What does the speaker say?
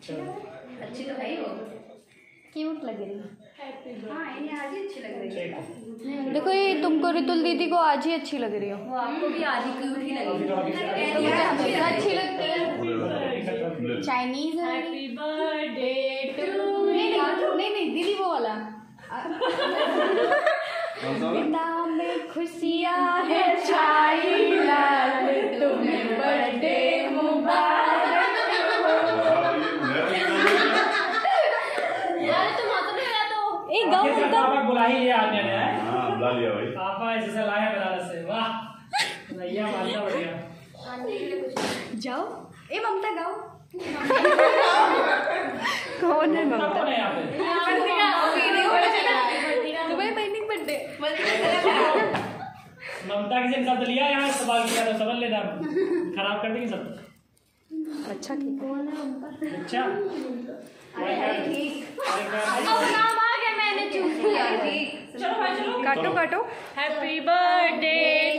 अच्छी तो है ही वो, क्यूट लग रही है। हाँ इन्हें आज ही अच्छी लग रही है। देखो ये तुमको रितुल दीदी को आज ही अच्छी लग रही हो। वो आपको भी आज ही क्यूट ही लगेगी। अच्छी लगती है चाइनीज। Happy birthday to. नहीं दीदी वो वाला। पिता में खुशियाँ है छाई लाल, तुम्हें बर्थडे मुबारक हो। यार तुम हाथ में लगा दो। एक गाँव का बुला ही लिया आपने ने। हाँ बुला लिया भाई। पापा ऐसे लाया बनारस से। वाह भैया मानता बढ़िया। जाओ ए ममता गाओ। कौन है ममता? कौन है यहाँ पे? तुम्हें पेंटिंग बर्थडे ममता किसी ने शब्द लिया यहाँ सवाल किया तो समझ लेना खराब कर देंगे सब। अच्छा ठीक कौन है ममता? अच्छा अब नाम आ गया मैंने चूज किया। चलो भाई चलो काटो काटो। Happy birthday